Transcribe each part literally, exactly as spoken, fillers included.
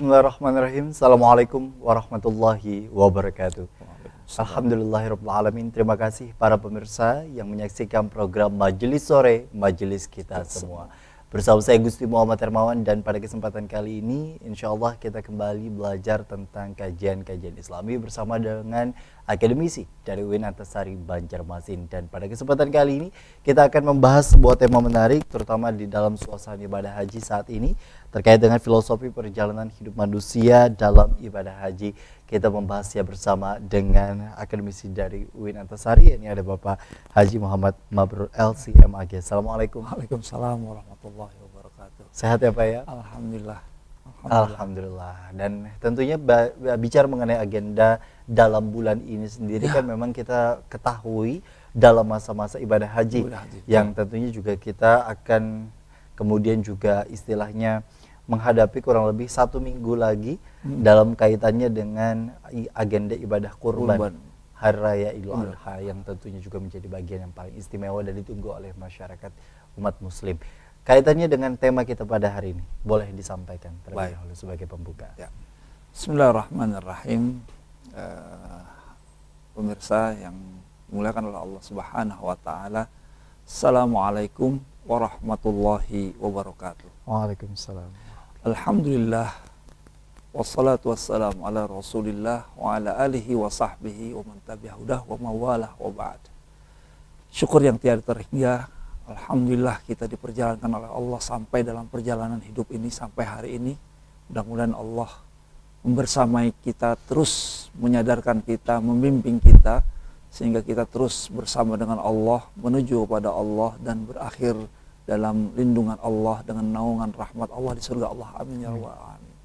Bismillahirrahmanirrahim. Assalamualaikum warahmatullahi wabarakatuh. Alhamdulillahirabbil alamin. Terima kasih para pemirsa yang menyaksikan program Majelis Sore, Majelis kita semua. Bersama saya Gusti Muhammad Hermawan, dan pada kesempatan kali ini insya Allah kita kembali belajar tentang kajian-kajian Islami bersama dengan akademisi dari U I N Antasari Banjarmasin. Dan pada kesempatan kali ini kita akan membahas sebuah tema menarik, terutama di dalam suasana ibadah haji saat ini, terkait dengan filosofi perjalanan hidup manusia dalam ibadah haji. Kita membahasnya bersama dengan akademisi dari U I N Antasari. Ini ada Bapak Haji Muhammad Mabrur L C M A G. Assalamualaikum. Waalaikumsalam warahmatullahi wabarakatuh. Sehat ya Pak ya? Alhamdulillah. Alhamdulillah. Alhamdulillah. Dan tentunya bicara mengenai agenda dalam bulan ini sendiri ya, kan memang kita ketahui dalam masa-masa ibadah haji, ibadah haji yang tentunya juga kita akan kemudian juga istilahnya menghadapi kurang lebih satu minggu lagi hmm. dalam kaitannya dengan agenda ibadah kurban, kurban. Hari Raya Idul Adha yang tentunya juga menjadi bagian yang paling istimewa dan ditunggu oleh masyarakat umat muslim. Kaitannya dengan tema kita pada hari ini, boleh disampaikan terlebih dahulu sebagai pembuka. Ya. Bismillahirrahmanirrahim. Uh, pemirsa yang dimuliakan oleh Allah Subhanahu wa taala. Assalamualaikum warahmatullahi wabarakatuh. Waalaikumsalam. Alhamdulillah, wassalatu wassalamu ala rasulillah wa ala alihi wa sahbihi wa man tabi'ahudah wa mawalah wa ba'd. Syukur yang tiada terhingga, alhamdulillah kita diperjalankan oleh Allah sampai dalam perjalanan hidup ini sampai hari ini. Mudah-mudahan Allah membersamai kita, terus menyadarkan kita, membimbing kita, sehingga kita terus bersama dengan Allah, menuju kepada Allah dan berakhir dalam lindungan Allah dengan naungan rahmat Allah di surga Allah. Amin ya rabbal alamin.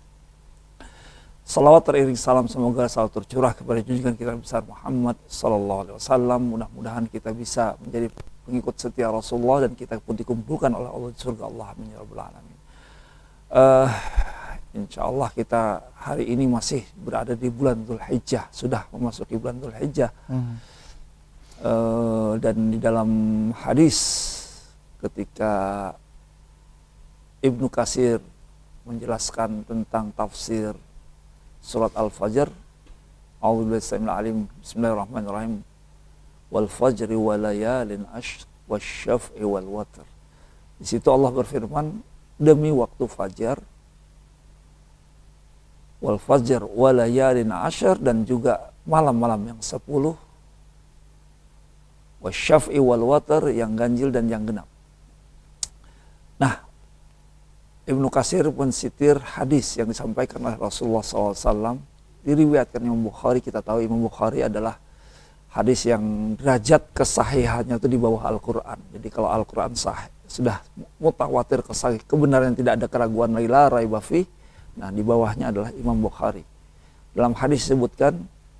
Salawat teriring salam semoga selalu tercurah kepada junjungan kita besar Muhammad sallallahu alaihi wasallam. Mudah-mudahan kita bisa menjadi pengikut setia Rasulullah dan kita pun dikumpulkan oleh Allah di surga Allah. Amin ya rabbal alamin. Uh, Insya Allah kita hari ini masih berada di bulan Dzulhijjah, sudah memasuki bulan Dzulhijjah. Hmm. Uh, dan di dalam hadis ketika Ibnu Katsir menjelaskan tentang tafsir surat Al-Fajr, A'udzubillahi samil alim, bismillahirrahmanirrahim, wal fajri wa layalin ashr wasyaf'i wal watr. Di situ Allah berfirman, demi waktu fajar, wal fajr wa layalin ashr, dan juga malam-malam yang sepuluh, wasyaf'i wal watr, yang ganjil dan yang genap. Nah, Ibnu Katsir mensitir hadis yang disampaikan oleh Rasulullah shallallahu alaihi wasallam, diriwayatkan Imam Bukhari. Kita tahu Imam Bukhari adalah hadis yang derajat kesahihannya itu di bawah Al-Quran. Jadi kalau Al-Quran sahih, sudah mutawatir kesahih, kebenaran tidak ada keraguan lagi, la raiba fi. Nah, di bawahnya adalah Imam Bukhari. Dalam hadis disebutkan,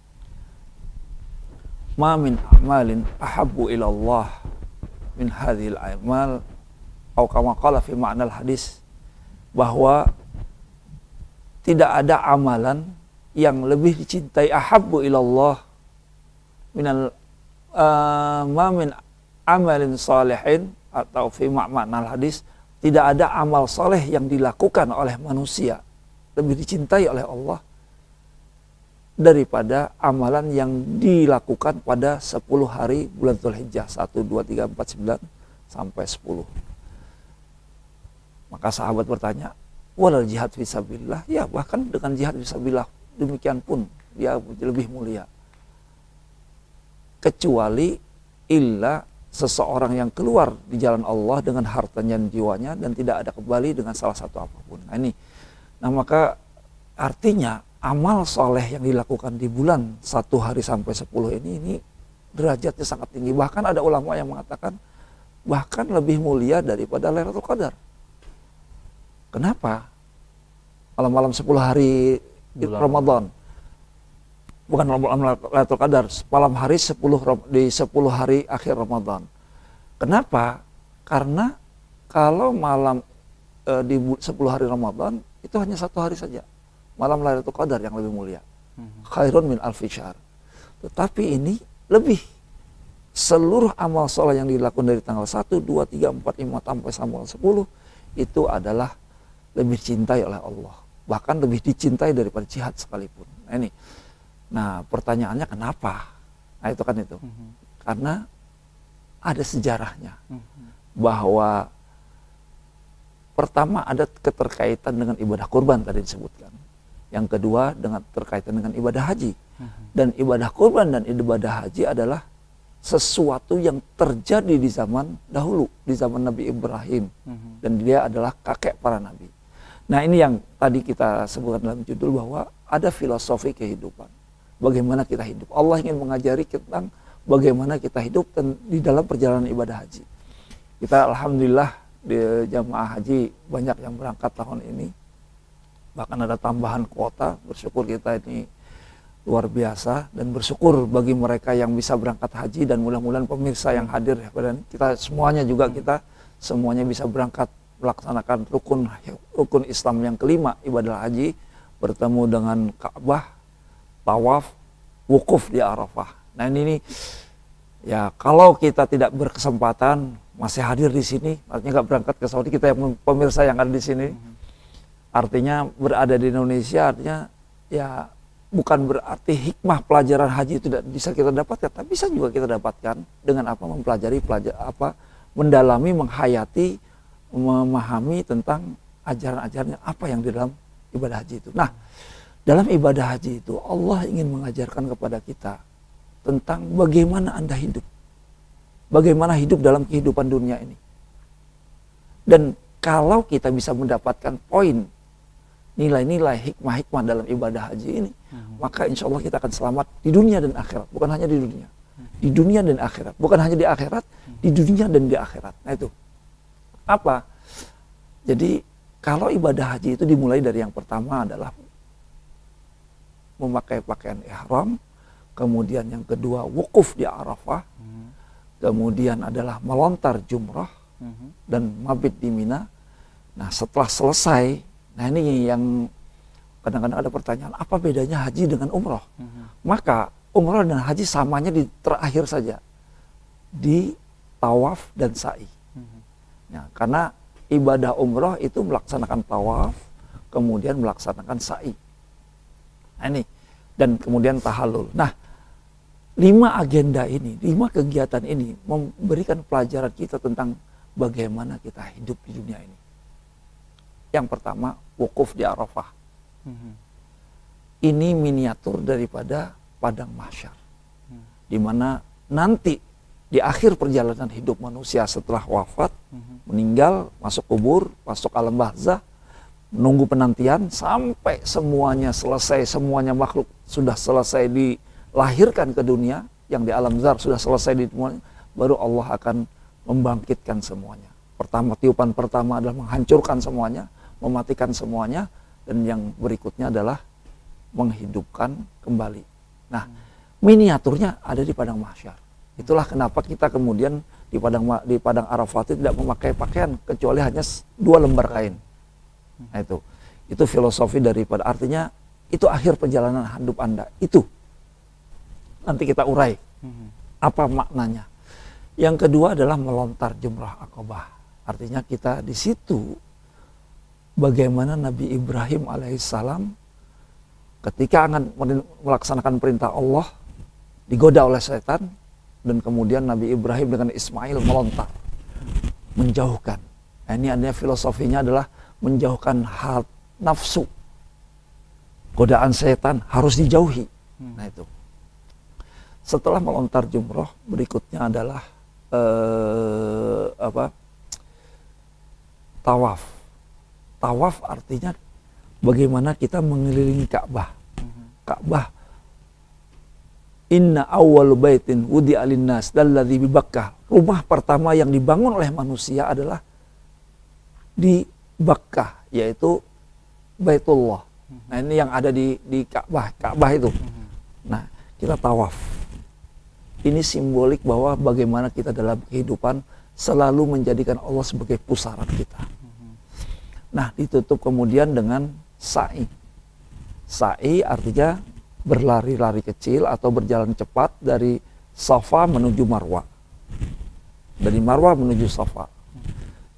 ma min amalin ahabbu ilallah min hadhil amal, atau kama qala fi ma'nal hadis, bahwa tidak ada amalan yang lebih dicintai, ahabbu ilallah minal uh, ma min amalin salihin, atau fi ma'nal hadis, tidak ada amal soleh yang dilakukan oleh manusia lebih dicintai oleh Allah daripada amalan yang dilakukan pada sepuluh hari bulan Dzulhijjah, satu, dua, tiga, empat, sembilan sampai sepuluh. Maka sahabat bertanya, walal jihad fisabilillah, ya bahkan dengan jihad fisabilillah demikian pun dia lebih mulia. Kecuali illa seseorang yang keluar di jalan Allah dengan hartanya dan jiwanya dan tidak ada kembali dengan salah satu apapun. Nah ini, nah maka artinya amal soleh yang dilakukan di bulan satu hari sampai sepuluh ini, ini derajatnya sangat tinggi. Bahkan ada ulama yang mengatakan bahkan lebih mulia daripada Lailatul Qadar. Kenapa? Malam-malam sepuluh hari bulan Ramadan, bukan malam Lailatul Qadar, malam hari sepuluh di sepuluh hari akhir Ramadan. Kenapa? Karena kalau malam e, di sepuluh hari Ramadan itu hanya satu hari saja, malam Lailatul Qadar yang lebih mulia. Khairun min alfi syahr. Tetapi ini lebih, seluruh amal soleh yang dilakukan dari tanggal satu, dua, tiga, empat, lima sampai tanggal sepuluh itu adalah lebih cintai oleh Allah bahkan lebih dicintai daripada jihad sekalipun. Nah ini, nah pertanyaannya kenapa? Nah itu kan itu, mm-hmm. karena ada sejarahnya, mm-hmm. bahwa pertama ada keterkaitan dengan ibadah kurban tadi disebutkan, yang kedua dengan terkaitan dengan ibadah haji, mm-hmm. dan ibadah kurban dan ibadah haji adalah sesuatu yang terjadi di zaman dahulu, di zaman Nabi Ibrahim, mm-hmm. dan dia adalah kakek para nabi. Nah ini yang tadi kita sebutkan dalam judul bahwa ada filosofi kehidupan. Bagaimana kita hidup. Allah ingin mengajari tentang bagaimana kita hidup di dalam perjalanan ibadah haji. Kita alhamdulillah di jamaah haji banyak yang berangkat tahun ini. Bahkan ada tambahan kuota, bersyukur kita ini luar biasa. Dan bersyukur bagi mereka yang bisa berangkat haji dan mudah-mudahan pemirsa yang hadir ya, dan kita semuanya juga kita semuanya bisa berangkat melaksanakan rukun rukun Islam yang kelima, ibadah haji, bertemu dengan Ka'bah, tawaf, wukuf di Arafah. Nah ini nih, ya kalau kita tidak berkesempatan masih hadir di sini, artinya nggak berangkat ke Saudi, kita yang pemirsa yang ada di sini, artinya berada di Indonesia, artinya ya bukan berarti hikmah pelajaran haji itu tidak bisa kita dapatkan, tapi bisa juga kita dapatkan dengan apa mempelajari, pelajar apa mendalami, menghayati, memahami tentang ajaran-ajarannya apa yang di dalam ibadah haji itu. Nah, dalam ibadah haji itu Allah ingin mengajarkan kepada kita tentang bagaimana Anda hidup. Bagaimana hidup dalam kehidupan dunia ini. Dan kalau kita bisa mendapatkan poin nilai-nilai hikmah-hikmah dalam ibadah haji ini, hmm. maka insya Allah kita akan selamat di dunia dan akhirat. Bukan hanya di dunia. Di dunia dan akhirat. Bukan hanya di akhirat, di dunia dan di akhirat. Nah itu. Apa? Jadi kalau ibadah haji itu dimulai dari yang pertama adalah memakai pakaian ihram, kemudian yang kedua wukuf di Arafah, hmm. kemudian adalah melontar jumrah hmm. dan mabit di Mina. Nah setelah selesai, nah ini yang kadang-kadang ada pertanyaan, apa bedanya haji dengan umroh? Hmm. Maka umroh dan haji samanya di terakhir saja, di tawaf dan sa'i. Ya, karena ibadah umroh itu melaksanakan tawaf, kemudian melaksanakan sa'i. Nah ini, dan kemudian tahallul. Nah, lima agenda ini, lima kegiatan ini memberikan pelajaran kita tentang bagaimana kita hidup di dunia ini. Yang pertama, wukuf di Arafah. Mm-hmm. Ini miniatur daripada padang mahsyar, mm. di mana nanti di akhir perjalanan hidup manusia setelah wafat, mm-hmm. meninggal, masuk kubur, masuk alam barzah, menunggu penantian sampai semuanya selesai, semuanya makhluk sudah selesai dilahirkan ke dunia, yang di alam zar sudah selesai di dunia, baru Allah akan membangkitkan semuanya. Pertama, tiupan pertama adalah menghancurkan semuanya, mematikan semuanya, dan yang berikutnya adalah menghidupkan kembali. Nah, miniaturnya ada di padang mahsyar. Itulah kenapa kita kemudian di padang di padang Arafat itu tidak memakai pakaian kecuali hanya dua lembar kain. Nah itu, itu filosofi daripada, artinya itu akhir perjalanan hidup Anda. Itu nanti kita urai apa maknanya. Yang kedua adalah melontar jumrah Aqabah. Artinya kita di situ bagaimana Nabi Ibrahim alaihissalam ketika akan melaksanakan perintah Allah digoda oleh setan. Dan kemudian Nabi Ibrahim dengan Ismail melontar, menjauhkan. Nah, ini adanya filosofinya adalah menjauhkan hal nafsu. Godaan setan harus dijauhi. Nah itu. Setelah melontar jumroh, berikutnya adalah eh, apa? Tawaf. Tawaf artinya bagaimana kita mengelilingi Ka'bah. Ka'bah. Inna awwalu baitin wudi'a linnas dalladzi bi Bakkah. Rumah pertama yang dibangun oleh manusia adalah di Bakkah, yaitu Baitullah. Nah, ini yang ada di di Ka'bah, Ka'bah itu. Nah, kita tawaf. Ini simbolik bahwa bagaimana kita dalam kehidupan selalu menjadikan Allah sebagai pusaran kita. Nah, ditutup kemudian dengan sa'i. Sa'i artinya berlari-lari kecil atau berjalan cepat dari Safa menuju Marwa. Dari Marwa menuju Safa.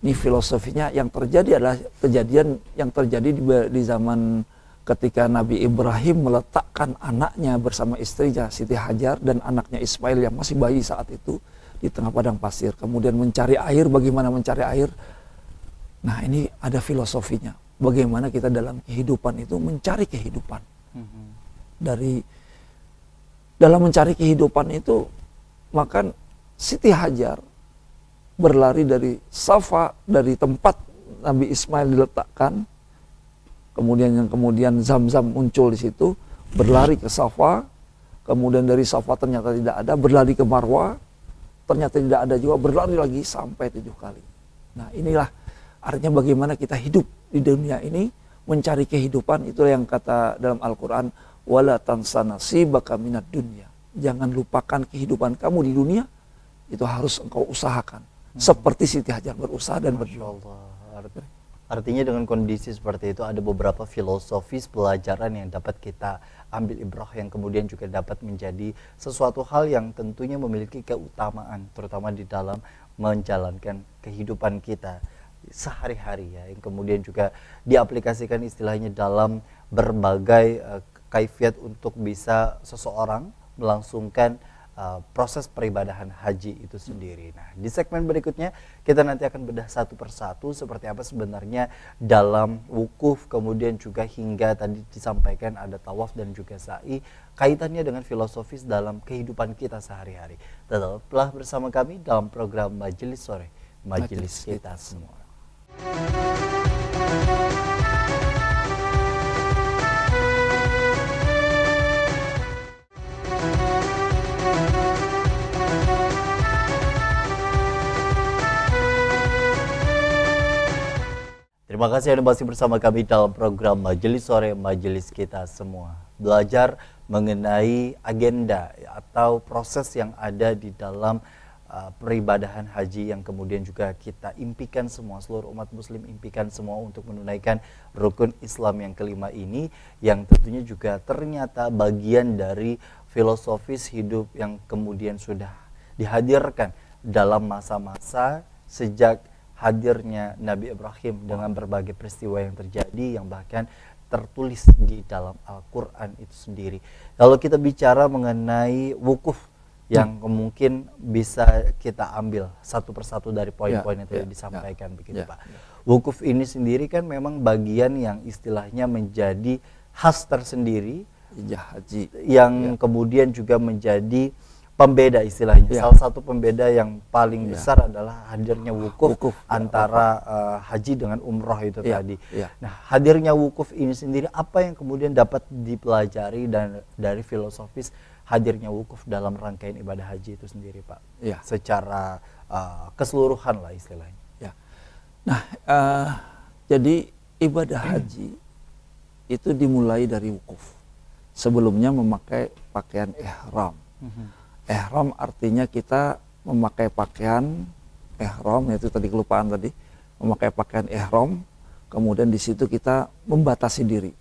Ini filosofinya yang terjadi adalah kejadian yang terjadi di, di zaman ketika Nabi Ibrahim meletakkan anaknya bersama istrinya Siti Hajar dan anaknya Ismail yang masih bayi saat itu di tengah padang pasir. Kemudian mencari air, bagaimana mencari air. Nah ini ada filosofinya. Bagaimana kita dalam kehidupan itu mencari kehidupan. Mm-hmm. Dari dalam mencari kehidupan itu, maka Siti Hajar berlari dari Safa, dari tempat Nabi Ismail diletakkan, kemudian yang kemudian Zam-Zam muncul di situ, berlari ke Safa, kemudian dari Safa ternyata tidak ada, berlari ke Marwa, ternyata tidak ada juga, berlari lagi sampai tujuh kali. Nah inilah artinya bagaimana kita hidup di dunia ini, mencari kehidupan. Itulah yang kata dalam Al-Quran, wala tansa nasibaka minad dunya. Jangan lupakan kehidupan kamu di dunia, itu harus engkau usahakan. Hmm. Seperti Siti Hajar berusaha dan berjuang. Artinya dengan kondisi seperti itu ada beberapa filosofis pelajaran yang dapat kita ambil ibrah, yang kemudian juga dapat menjadi sesuatu hal yang tentunya memiliki keutamaan, terutama di dalam menjalankan kehidupan kita sehari-hari ya, yang kemudian juga diaplikasikan istilahnya dalam berbagai uh, kaifiat untuk bisa seseorang melangsungkan uh, proses peribadahan haji itu sendiri. Nah, di segmen berikutnya kita nanti akan bedah satu persatu seperti apa sebenarnya dalam wukuf, kemudian juga hingga tadi disampaikan ada tawaf dan juga sa'i, kaitannya dengan filosofis dalam kehidupan kita sehari-hari. Tetaplah bersama kami dalam program Majelis Sore, Majelis Kita Semua. Terima kasih Anda masih bersama kami dalam program Majelis Sore, Majelis Kita Semua. Belajar mengenai agenda atau proses yang ada di dalam uh, peribadahan haji yang kemudian juga kita impikan semua, seluruh umat muslim impikan semua untuk menunaikan rukun Islam yang kelima ini, yang tentunya juga ternyata bagian dari filosofis hidup yang kemudian sudah dihadirkan dalam masa-masa sejak hadirnya Nabi Ibrahim dengan berbagai peristiwa yang terjadi yang bahkan tertulis di dalam Al-Quran itu sendiri. Kalau kita bicara mengenai wukuf yang hmm. mungkin bisa kita ambil satu persatu dari poin-poin ya, yang tadi ya, disampaikan ya, begitu ya, Pak. Ya. Wukuf ini sendiri kan memang bagian yang istilahnya menjadi khas tersendiri ya, haji yang ya. Kemudian juga menjadi pembeda istilahnya. Ya. Salah satu pembeda yang paling ya. besar adalah hadirnya wukuf, wukuf antara uh, haji dengan umroh itu ya. tadi. Ya. Nah, hadirnya wukuf ini sendiri apa yang kemudian dapat dipelajari dan dari filosofis hadirnya wukuf dalam rangkaian ibadah haji itu sendiri, Pak? Ya. Secara uh, keseluruhan lah istilahnya. Ya. Nah, uh, jadi ibadah haji itu dimulai dari wukuf. Sebelumnya memakai pakaian ihram. Mm-hmm. Ihram artinya kita memakai pakaian ihram, yaitu tadi kelupaan tadi, memakai pakaian ihram, kemudian di situ kita membatasi diri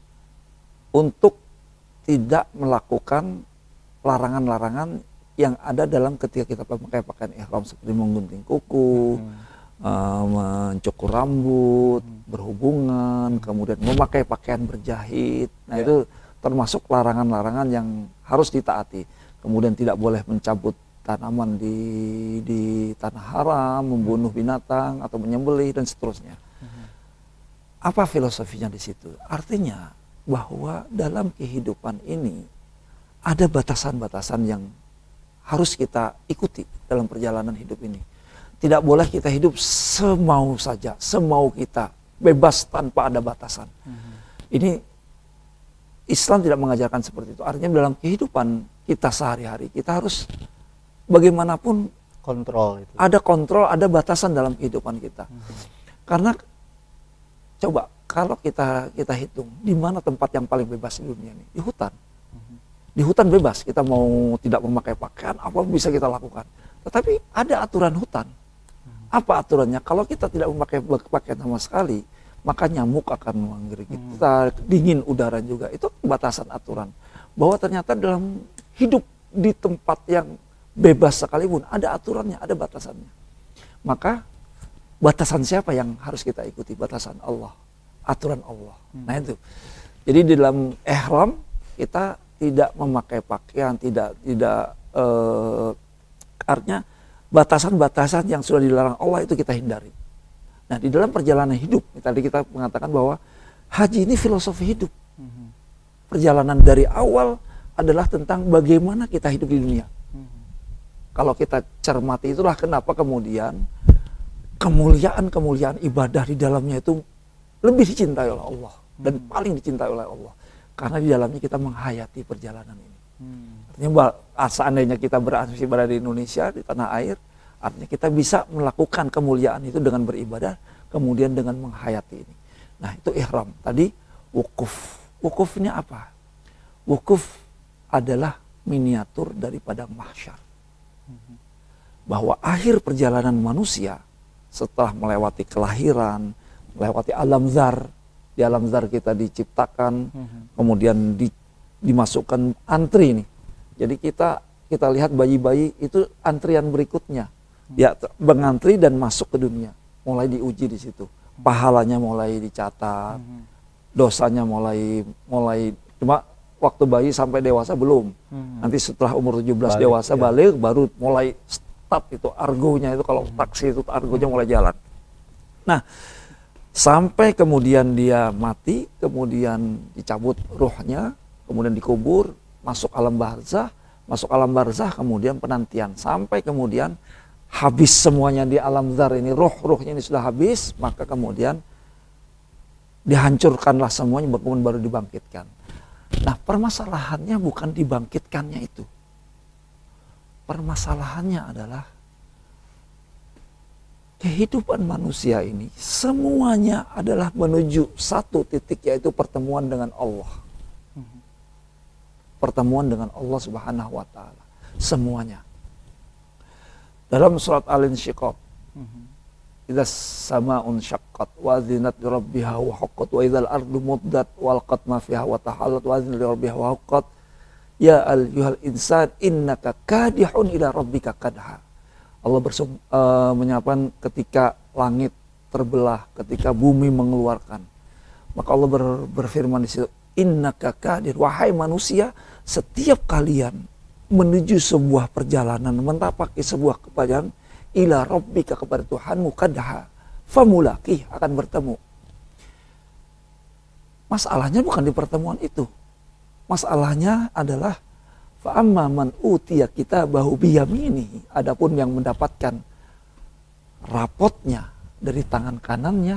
untuk tidak melakukan larangan-larangan yang ada dalam ketika kita memakai pakaian ihram, seperti menggunting kuku, hmm. uh, mencukur rambut, hmm. berhubungan, kemudian memakai pakaian berjahit. Nah yeah. itu termasuk larangan-larangan yang harus ditaati. Kemudian tidak boleh mencabut tanaman di di tanah haram, membunuh binatang atau menyembelih dan seterusnya. Hmm. Apa filosofinya di situ? Artinya bahwa dalam kehidupan ini ada batasan-batasan yang harus kita ikuti dalam perjalanan hidup ini. Tidak boleh kita hidup semau saja, semau kita, bebas tanpa ada batasan. Hmm. Ini Islam tidak mengajarkan seperti itu. Artinya dalam kehidupan kita sehari-hari, kita harus bagaimanapun kontrol itu. Ada kontrol, ada batasan dalam kehidupan kita. Hmm. Karena coba kalau kita kita hitung di mana tempat yang paling bebas di dunia ini? Di hutan. Hmm. Di hutan bebas, kita mau tidak memakai pakaian, apa bisa kita lakukan. Tetapi ada aturan hutan. Hmm. Apa aturannya? Kalau kita tidak memakai pakaian sama sekali, maka nyamuk akan menggigit hmm. kita, dingin udara juga. Itu batasan aturan. Bahwa ternyata dalam hidup di tempat yang bebas sekalipun ada aturannya, ada batasannya. Maka batasan siapa yang harus kita ikuti? Batasan Allah, aturan Allah. Hmm. Nah itu. Jadi di dalam ihram kita tidak memakai pakaian, tidak tidak eh, artinya batasan-batasan yang sudah dilarang Allah itu kita hindari. Nah di dalam perjalanan hidup, tadi kita mengatakan bahwa haji ini filosofi hidup. Hmm. Perjalanan dari awal adalah tentang bagaimana kita hidup di dunia. Hmm. Kalau kita cermati itulah kenapa kemudian kemuliaan-kemuliaan ibadah di dalamnya itu lebih dicintai oleh Allah dan hmm. paling dicintai oleh Allah karena di dalamnya kita menghayati perjalanan ini. Hmm. Artinya seandainya kita berasumsi berada di Indonesia, di tanah air, artinya kita bisa melakukan kemuliaan itu dengan beribadah, kemudian dengan menghayati ini. Nah itu ihram. Tadi wukuf. Wukufnya apa? Wukuf adalah miniatur dari padang mahsyar. Hmm. Bahwa akhir perjalanan manusia setelah melewati kelahiran, melewati alam zar, di alam zar kita diciptakan, mm-hmm. kemudian di, dimasukkan antri nih. Jadi kita kita lihat bayi-bayi itu antrian berikutnya, mm-hmm. ya mengantri dan masuk ke dunia, mulai diuji di situ, pahalanya mulai dicatat, mm-hmm. dosanya mulai mulai cuma waktu bayi sampai dewasa belum, mm-hmm. nanti setelah umur tujuh belas balik, dewasa ya. Balik baru mulai itu argonya itu kalau taksi itu argonya mulai jalan. Nah, sampai kemudian dia mati, kemudian dicabut ruhnya, kemudian dikubur, masuk alam barzah, masuk alam barzah kemudian penantian sampai kemudian habis semuanya di alam zar ini, ruh-ruhnya ini sudah habis, maka kemudian dihancurkanlah semuanya, kemudian baru dibangkitkan. Nah, permasalahannya bukan dibangkitkannya itu. Permasalahannya adalah kehidupan manusia ini semuanya adalah menuju satu titik, yaitu pertemuan dengan Allah. Pertemuan dengan Allah Subhanahu wa taala. Semuanya. Dalam surat Al-Insyiqaq, idza samaa'un syaqqat wa adzinat li rabbiha wa haqqat wa idzal ardu muddat wa alqat ma fiha wa tahallat wa adzinat li rabbiha wa haqqat ya ayyuhal insan innaka kadihun ila rabbika kadha. Allah bersum, uh, menyampaikan ketika langit terbelah, ketika bumi mengeluarkan. Maka Allah ber, berfirman di situ, innaka kadir, wahai manusia, setiap kalian menuju sebuah perjalanan, mentapaki sebuah kepadan, ila rabbika, kepada Tuhanmu, kadha, famulaki, akan bertemu. Masalahnya bukan di pertemuan itu. Masalahnya adalah fa'amma man utiya kitabahu biyaminihi, adapun yang mendapatkan rapotnya dari tangan kanannya,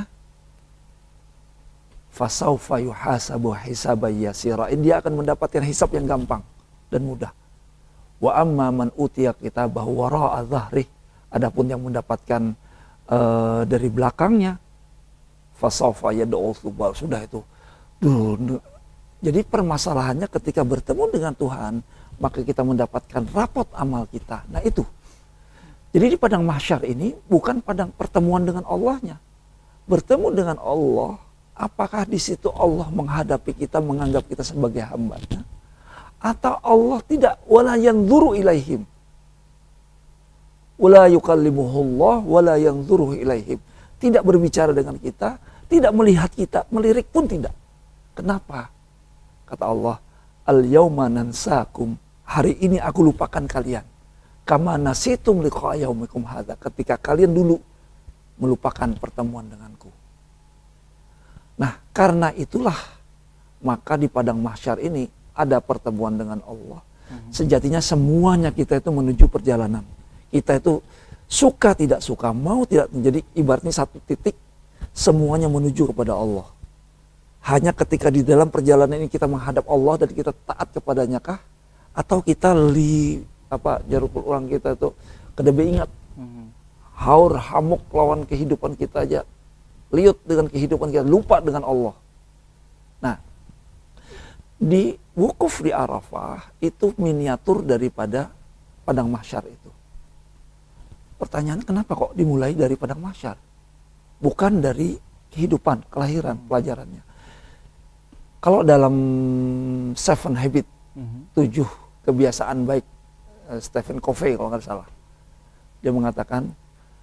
fasaufa yuhasabu hisaban yasira, dia akan mendapatkan hisab yang gampang dan mudah. Wa amma man utiya kitabahu wara'a dhahrih, adapun yang mendapatkan uh, dari belakangnya, fasaufa yad'u thubur, sudah itu. Duh, jadi permasalahannya ketika bertemu dengan Tuhan, maka kita mendapatkan rapot amal kita. Nah itu. Jadi di padang mahsyar ini bukan padang pertemuan dengan Allahnya. Bertemu dengan Allah, apakah di situ Allah menghadapi kita, menganggap kita sebagai hambanya? Atau Allah tidak, wala yanzuru ilaihim. Wala yukallimuhullah, wala yanzuru ilaihim. Tidak berbicara dengan kita, tidak melihat kita, melirik pun tidak. Kenapa? Kata Allah, al-yawma nansakum, hari ini aku lupakan kalian. Kama nasitum liqa yaumikum hadza, ketika kalian dulu melupakan pertemuan denganku. Nah, karena itulah maka di padang mahsyar ini ada pertemuan dengan Allah. Sejatinya semuanya kita itu menuju perjalanan. Kita itu suka tidak suka, mau tidak, menjadi ibaratnya satu titik, semuanya menuju kepada Allah. Hanya ketika di dalam perjalanan ini kita menghadap Allah dan kita taat kepadanya kah? Atau kita li apa jarukul orang kita itu kedebe ingat hmm. haur hamuk lawan kehidupan kita aja, liut dengan kehidupan kita, lupa dengan Allah. Nah, di wukuf di Arafah itu miniatur daripada padang mahsyar itu. Pertanyaan, kenapa kok dimulai dari padang mahsyar, bukan dari kehidupan kelahiran pelajarannya? Kalau dalam Seven Habit, mm-hmm. tujuh kebiasaan baik, uh, Stephen Covey kalau nggak salah, dia mengatakan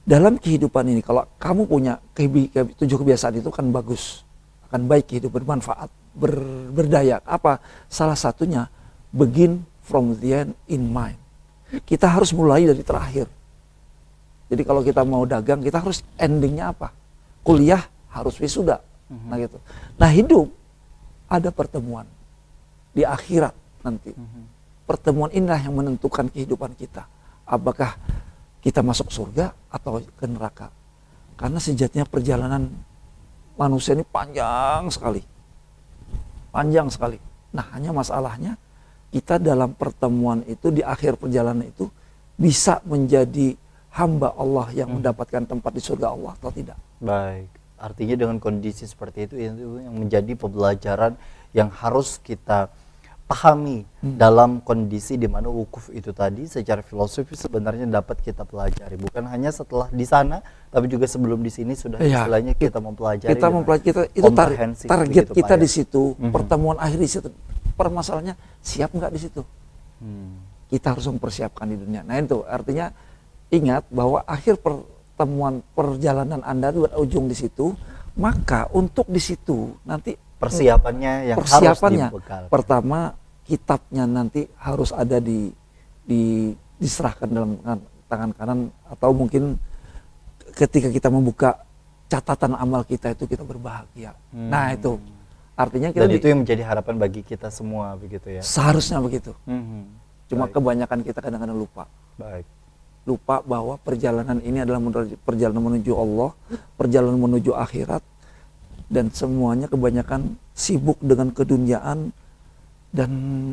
dalam kehidupan ini kalau kamu punya kebi, kebi, tujuh kebiasaan itu kan bagus, akan baik hidup, bermanfaat, ber, berdaya. Apa? Salah satunya begin from the end in mind. Kita harus mulai dari terakhir. Jadi kalau kita mau dagang, kita harus endingnya apa? Kuliah harus wisuda. Mm-hmm. Nah gitu. Nah hidup ada pertemuan di akhirat nanti. Mm-hmm. Pertemuan inilah yang menentukan kehidupan kita. Apakah kita masuk surga atau ke neraka. Karena sejatinya perjalanan manusia ini panjang sekali. Panjang sekali. Nah hanya masalahnya kita dalam pertemuan itu, di akhir perjalanan itu bisa menjadi hamba Allah yang hmm. mendapatkan tempat di surga Allah atau tidak. Baik. Artinya dengan kondisi seperti itu, itu yang menjadi pembelajaran yang harus kita pahami hmm. dalam kondisi di mana wukuf itu tadi secara filosofi sebenarnya dapat kita pelajari, bukan hanya setelah di sana tapi juga sebelum di sini sudah ya, istilahnya kita mempelajari. Kita mempelajari kita itu tar target begitu, kita Pak, ya? Di situ, hmm. pertemuan akhir di situ. Permasalahannya siap nggak di situ? Hmm. Kita harus mempersiapkan di dunia. Nah itu artinya ingat bahwa akhir pertemuan perjalanan Anda itu berujung di situ, maka untuk di situ nanti persiapannya yang persiapannya harus dibekal. Pertama kitabnya nanti harus ada di, di diserahkan dalam tangan kanan atau mungkin ketika kita membuka catatan amal kita itu kita berbahagia. Hmm. Nah itu artinya kita dan di, itu yang menjadi harapan bagi kita semua begitu ya. Seharusnya begitu. Hmm. Cuma Baik. Kebanyakan kita kadang-kadang lupa. Baik. Lupa bahwa perjalanan ini adalah perjalanan menuju Allah, perjalanan menuju akhirat, dan semuanya kebanyakan sibuk dengan keduniaan dan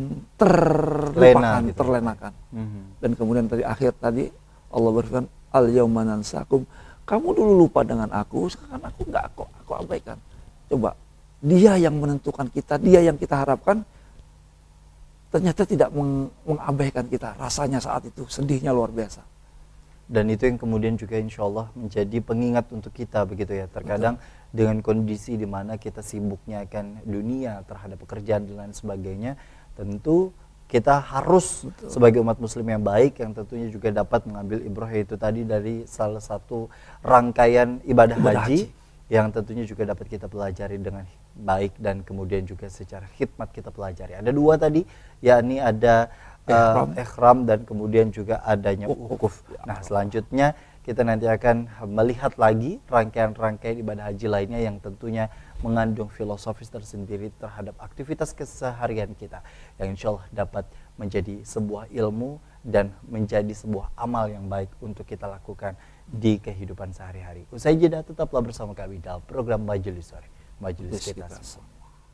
terlupakan, gitu. terlenakan. Mm-hmm. Dan kemudian tadi akhir tadi Allah berfirman, al yauma nansakum, kamu dulu lupa dengan aku, sekarang aku enggak, aku, aku abaikan. Coba, dia yang menentukan kita, dia yang kita harapkan, ternyata tidak meng, mengabaikan kita. Rasanya saat itu sedihnya luar biasa. Dan itu yang kemudian juga insya Allah menjadi pengingat untuk kita begitu ya. Terkadang betul. Dengan kondisi di mana kita sibuknya akan dunia terhadap pekerjaan dan lain sebagainya, tentu kita harus betul. Sebagai umat muslim yang baik yang tentunya juga dapat mengambil ibrah itu tadi dari salah satu rangkaian ibadah, ibadah haji, haji yang tentunya juga dapat kita pelajari dengan baik dan kemudian juga secara khidmat kita pelajari. Ada dua tadi, yakni ada Uh, ikhram dan kemudian juga adanya wukuf. Nah selanjutnya kita nanti akan melihat lagi rangkaian-rangkaian ibadah haji lainnya yang tentunya mengandung filosofis tersendiri terhadap aktivitas keseharian kita yang insya Allah dapat menjadi sebuah ilmu dan menjadi sebuah amal yang baik untuk kita lakukan di kehidupan sehari-hari. Usai jeda tetaplah bersama kami dalam program Majelis Sore, Majelis Kita Semua.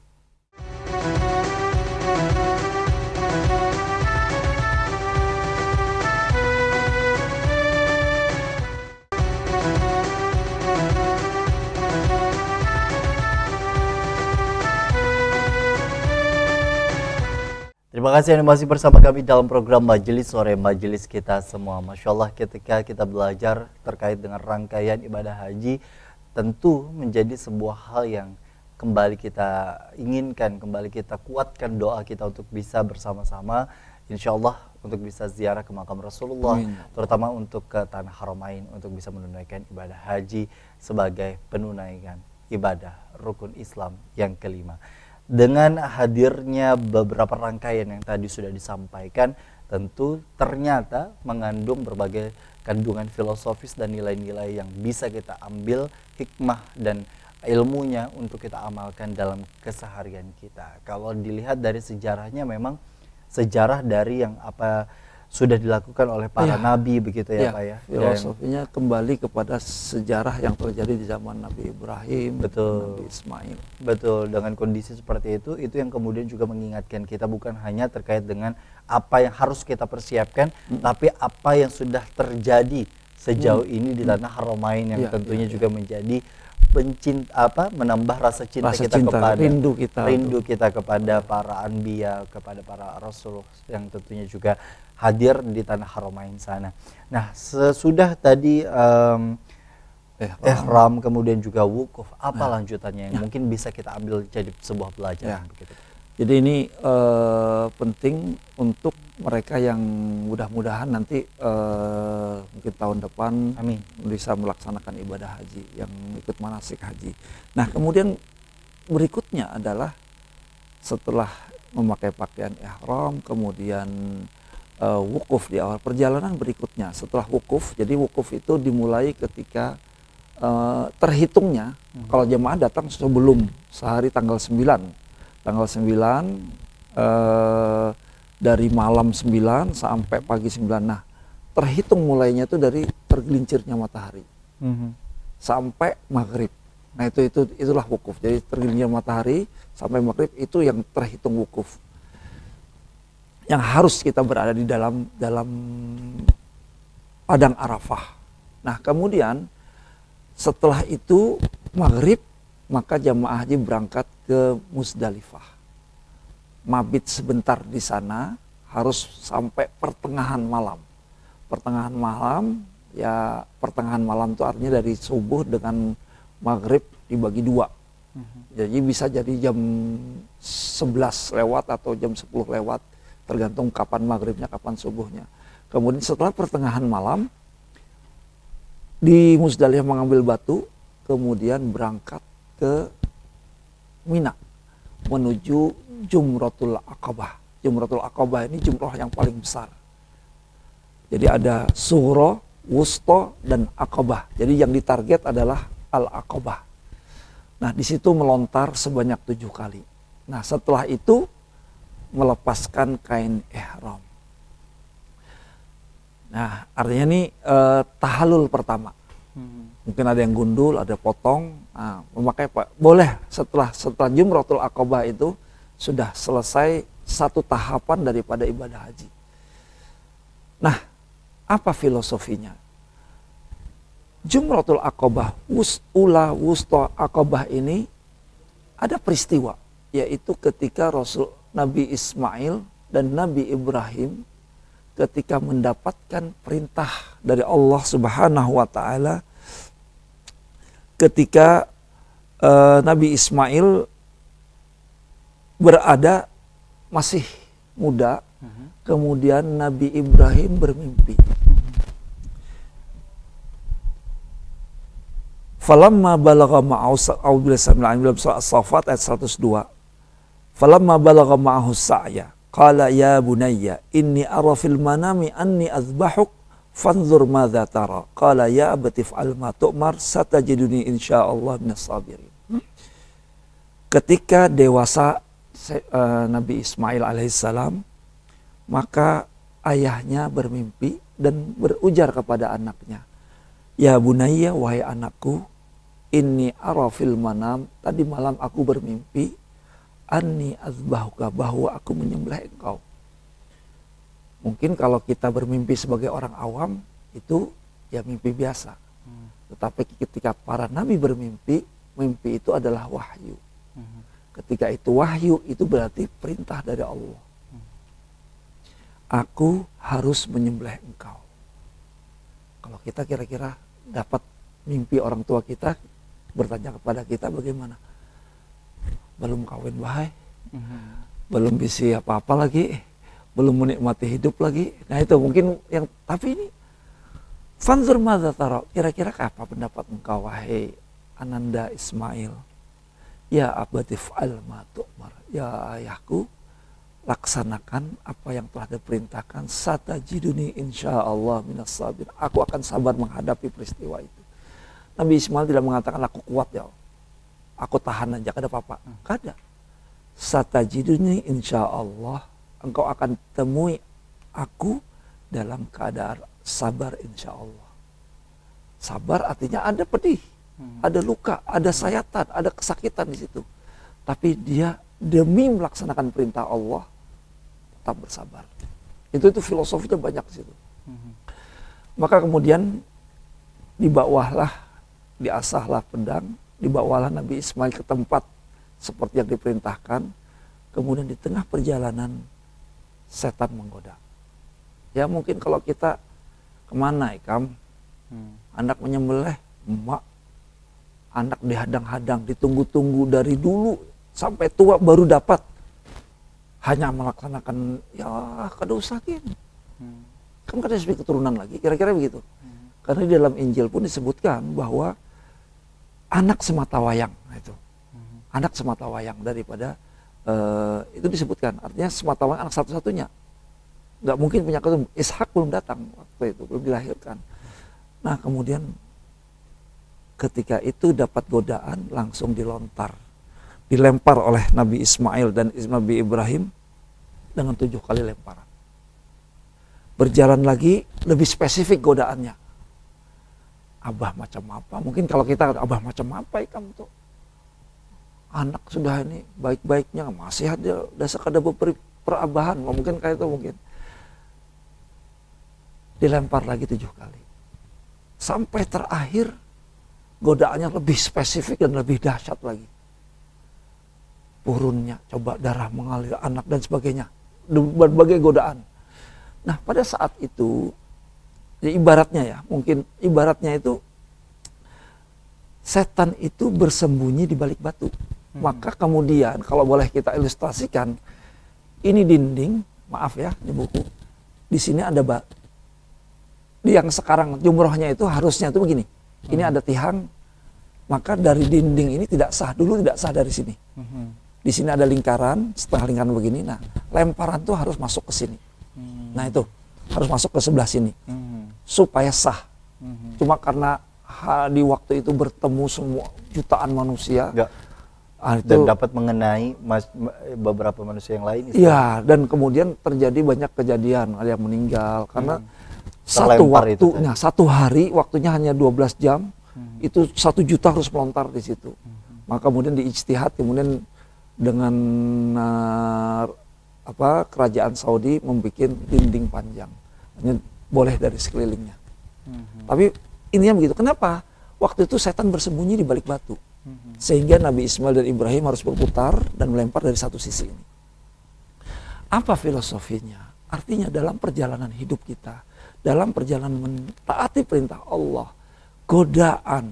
Terima kasih Anda masih bersama kami dalam program Majelis Sore, Majelis Kita Semua. Masya Allah ketika kita belajar terkait dengan rangkaian ibadah haji, tentu menjadi sebuah hal yang kembali kita inginkan, kembali kita kuatkan doa kita untuk bisa bersama-sama, insya Allah untuk bisa ziarah ke makam Rasulullah, Amin. Terutama untuk ke Tanah Haramain, untuk bisa menunaikan ibadah haji sebagai penunaian ibadah rukun Islam yang kelima. Dengan hadirnya beberapa rangkaian yang tadi sudah disampaikan, tentu ternyata mengandung berbagai kandungan filosofis dan nilai-nilai yang bisa kita ambil hikmah dan ilmunya untuk kita amalkan dalam keseharian kita. Kalau dilihat dari sejarahnya, memang sejarah dari yang apa sudah dilakukan oleh para ya. nabi begitu ya, ya Pak ya. Filosofinya dan kembali kepada sejarah yang terjadi di zaman Nabi Ibrahim, betul. Nabi Ismail. Betul, dengan kondisi seperti itu, itu yang kemudian juga mengingatkan kita bukan hanya terkait dengan apa yang harus kita persiapkan, hmm. tapi apa yang sudah terjadi sejauh hmm. ini di Tanah Haramain yang ya, ya, ya. juga menjadi pencinta apa menambah rasa cinta rasa kita cinta, kepada rindu kita rindu kita kepada para anbiya, kepada para rasul yang tentunya juga hadir di Tanah Haramain sana. Nah, sesudah tadi um, ihram. ihram kemudian juga wukuf, apa nah, lanjutannya yang ya. mungkin bisa kita ambil jadi sebuah pelajaran ya. begitu. Jadi ini uh, penting untuk mereka yang mudah-mudahan nanti uh, mungkin tahun depan Amin. bisa melaksanakan ibadah haji, yang ikut manasik haji. Nah kemudian berikutnya adalah setelah memakai pakaian ihram, kemudian uh, wukuf di awal perjalanan berikutnya. Setelah wukuf, jadi wukuf itu dimulai ketika uh, terhitungnya, hmm. kalau jemaah datang sebelum sehari tanggal sembilan. Tanggal sembilan uh, dari malam sembilan sampai pagi sembilan. Nah, terhitung mulainya itu dari tergelincirnya matahari hmm. sampai maghrib. Nah itu itu itulah wukuf. Jadi tergelincirnya matahari sampai maghrib itu yang terhitung wukuf. Yang harus kita berada di dalam dalam padang Arafah. Nah kemudian setelah itu maghrib maka jamaah haji berangkat ke Musdalifah. Mabit sebentar di sana, harus sampai pertengahan malam. Pertengahan malam, ya pertengahan malam itu artinya dari subuh dengan maghrib dibagi dua. Uh-huh. Jadi bisa jadi jam sebelas lewat atau jam sepuluh lewat, tergantung kapan maghribnya, kapan subuhnya. Kemudian setelah pertengahan malam, di Musdalifah mengambil batu, kemudian berangkat ke Mina menuju Jumratul Aqabah. Jumratul Aqabah ini jumrah yang paling besar. Jadi ada Sughra, Wusta, dan Aqabah. Jadi yang ditarget adalah Al-Aqabah. Nah di situ melontar sebanyak tujuh kali. Nah setelah itu melepaskan kain ihram. Nah artinya ini eh, tahallul pertama. Hmm. Mungkin ada yang gundul, ada potong. Nah, memakai pak boleh setelah setelah Jumratul Aqabah itu sudah selesai satu tahapan daripada ibadah haji. Nah apa filosofinya? Jumratul Aqabah, Ula Wusta Aqabah ini ada peristiwa, yaitu ketika Rasul Nabi Ismail dan Nabi Ibrahim ketika mendapatkan perintah dari Allah Subhanahu wa taala, ketika uh, Nabi Ismail berada masih muda, uh-huh. kemudian Nabi Ibrahim bermimpi. Falamma balagha ma'ahu dalam surah As-Saffat ayat seratus dua. Falamma balagha ma'ahu sa'ya qala ya bunayya inni ara fil manami anni azbahuk fanzur madza tara qala ya abati fa'al ma tu'mar satajiduni insyaallah minas sabirin. Ketika dewasa uh, Nabi Ismail alaihissalam, maka ayahnya bermimpi dan berujar kepada anaknya, ya bunayya, wahai anakku, inni ara fil manam, tadi malam aku bermimpi, anni azbahuka, bahwa aku menyembelih engkau. Mungkin kalau kita bermimpi sebagai orang awam itu ya mimpi biasa. Hmm. Tetapi ketika para nabi bermimpi, mimpi itu adalah wahyu. Hmm. Ketika itu wahyu, itu berarti perintah dari Allah. Hmm. Aku harus menyembelih engkau. Kalau kita kira-kira dapat mimpi orang tua kita bertanya kepada kita bagaimana? Belum kawin bahai, hmm. belum bisa apa-apa lagi, belum menikmati hidup lagi. Nah itu mungkin yang, tapi ini fanzur madza tara, kira-kira apa pendapat engkau wahai Ananda Ismail? Ya abati fa'al ma tu'mar, ya ayahku, laksanakan apa yang telah diperintahkan, satajiduni insyaallah minas sabirin, aku akan sabar menghadapi peristiwa itu. Nabi Ismail tidak mengatakan aku kuat ya, aku tahan aja, kada apa-apa. Kada. Satajiduni insyaallah, engkau akan temui aku dalam keadaan sabar insyaallah. Sabar artinya ada pedih, hmm. ada luka, ada sayatan, ada kesakitan di situ. Tapi dia demi melaksanakan perintah Allah tetap bersabar. Itu itu filosofinya banyak di situ. Hmm. Maka kemudian dibawalah, diasahlah pedang, dibawalah Nabi Ismail ke tempat seperti yang diperintahkan. Kemudian di tengah perjalanan setan menggoda. Ya mungkin kalau kita kemana ikam, hmm. anak menyembelih, emak, anak dihadang-hadang, ditunggu-tunggu dari dulu sampai tua baru dapat, hanya melaksanakan ya kada usah gini. Hmm. Kan kada sebagai keturunan lagi, kira-kira begitu. Hmm. Karena di dalam Injil pun disebutkan bahwa anak sematawayang itu, hmm. anak sematawayang daripada uh, itu disebutkan. Artinya sematawayang anak satu-satunya. Nggak mungkin punya keturunan. Ishak belum datang waktu itu, belum dilahirkan. Nah kemudian ketika itu dapat godaan langsung dilontar, dilempar oleh Nabi Ismail dan Nabi Ibrahim dengan tujuh kali lemparan. Berjalan lagi lebih spesifik godaannya. Abah macam apa? Mungkin kalau kita abah macam apa ikam tuh? Anak sudah ini baik-baiknya masih ada dasar kada perabahan, mungkin kayak itu mungkin. Dilempar lagi tujuh kali. Sampai terakhir godaannya lebih spesifik dan lebih dahsyat lagi. Purunnya, coba darah mengalir anak dan sebagainya. Berbagai godaan. Nah pada saat itu, ya ibaratnya ya, mungkin ibaratnya itu setan itu bersembunyi di balik batu. Hmm. Maka kemudian kalau boleh kita ilustrasikan, ini dinding, maaf ya, ini buku. Di sini ada batu. Yang sekarang jumrohnya itu harusnya itu begini. Ini hmm. ada tiang, maka dari dinding ini tidak sah. Dulu tidak sah dari sini. Hmm. Di sini ada lingkaran, setengah lingkaran begini. Nah, lemparan tuh harus masuk ke sini. Hmm. Nah itu, harus masuk ke sebelah sini. Hmm. Supaya sah. Hmm. Cuma karena ha, di waktu itu bertemu semua jutaan manusia. Enggak. Ah, itu, dan dapat mengenai mas, beberapa manusia yang lain. Iya, dan kemudian terjadi banyak kejadian. Ada yang meninggal. Karena hmm. Satu waktu, nah satu hari waktunya hanya dua belas jam, hmm. itu satu juta harus melontar di situ. Hmm. Maka kemudian diijtihad, kemudian dengan uh, apa kerajaan Saudi membuat dinding panjang, hanya boleh dari sekelilingnya. Hmm. Tapi intinya begitu. Kenapa? Waktu itu setan bersembunyi di balik batu, hmm. sehingga Nabi Ismail dan Ibrahim harus berputar dan melempar dari satu sisi ini. Apa filosofinya? Artinya dalam perjalanan hidup kita, dalam perjalanan mentaati perintah Allah, godaan,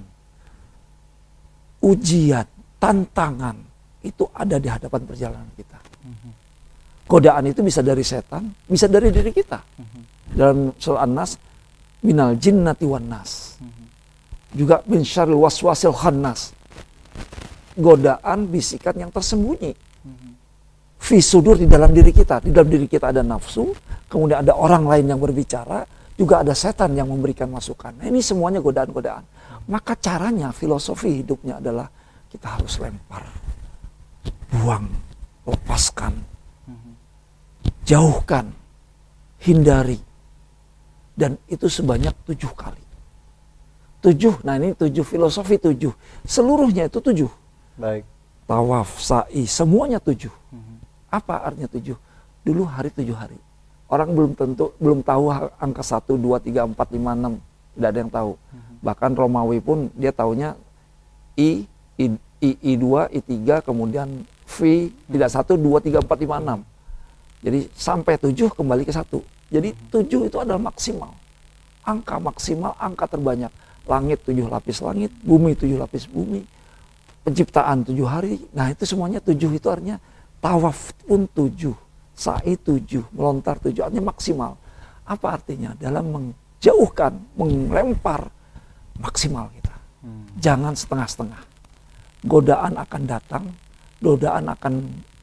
ujian, tantangan, itu ada di hadapan perjalanan kita. Godaan itu bisa dari setan, bisa dari diri kita. Dalam surah An-Nas, minal jinnati wan nas. Juga min syarril waswasil khannas. Godaan, bisikan yang tersembunyi. Fi sudur, di dalam diri kita. Di dalam diri kita ada nafsu, kemudian ada orang lain yang berbicara, juga ada setan yang memberikan masukan. Nah, ini semuanya godaan-godaan. Maka caranya, filosofi hidupnya adalah kita harus lempar, buang, lepaskan, jauhkan, hindari. Dan itu sebanyak tujuh kali. Tujuh, nah ini tujuh filosofi tujuh. Seluruhnya itu tujuh. Baik. Tawaf, sa'i, semuanya tujuh. Apa artinya tujuh? Dulu hari tujuh hari. Orang belum tentu, belum tahu angka satu, dua, tiga, empat, lima, enam. Tidak ada yang tahu. Hmm. Bahkan Romawi pun dia taunya I, I, I, I dua, I tiga, kemudian V, hmm. tidak satu, dua, tiga, empat, lima, enam. Jadi sampai tujuh kembali ke satu. Jadi hmm. tujuh itu adalah maksimal. Angka maksimal, angka terbanyak. Langit tujuh lapis langit, bumi tujuh lapis bumi. Penciptaan tujuh hari. Nah itu semuanya tujuh itu artinya tawaf pun tujuh, sa'i tujuh, melontar tujuh, artinya maksimal. Apa artinya? Dalam menjauhkan, melempar, maksimal kita. Hmm. Jangan setengah-setengah. Godaan akan datang, godaan akan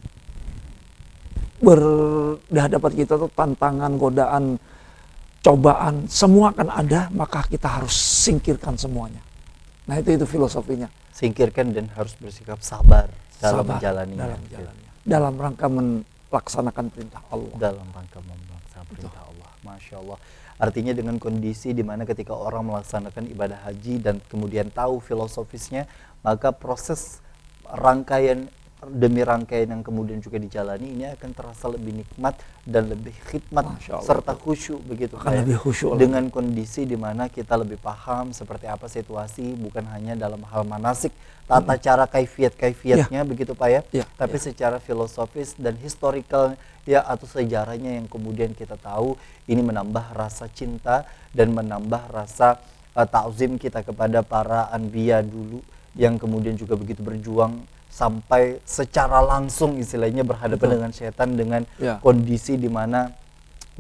berhadapan kita tuh tantangan, godaan, cobaan, semua akan ada, maka kita harus singkirkan semuanya. Nah itu itu filosofinya. Singkirkan dan harus bersikap sabar dalam sabar menjalaninya. Dalam menjalaninya. Dalam rangka melaksanakan perintah Allah. Dalam rangka melaksanakan perintah Allah. Masya Allah. Artinya dengan kondisi di mana ketika orang melaksanakan ibadah haji dan kemudian tahu filosofisnya, maka proses rangkaian demi rangkaian yang kemudian juga dijalani ini akan terasa lebih nikmat dan lebih khidmat serta khusyuk begitu. Akan lebih khusyuk dengan lagi. Kondisi di mana kita lebih paham seperti apa situasi, bukan hanya dalam hal manasik, tata hmm. cara kaifiat-kaifiatnya ya. Begitu Pak ya, ya tapi ya. Secara filosofis dan historical ya atau sejarahnya yang kemudian kita tahu ini menambah rasa cinta dan menambah rasa uh, ta'zim kita kepada para anbiya dulu yang kemudian juga begitu berjuang sampai secara langsung istilahnya berhadapan Betul. Dengan setan dengan ya. Kondisi di mana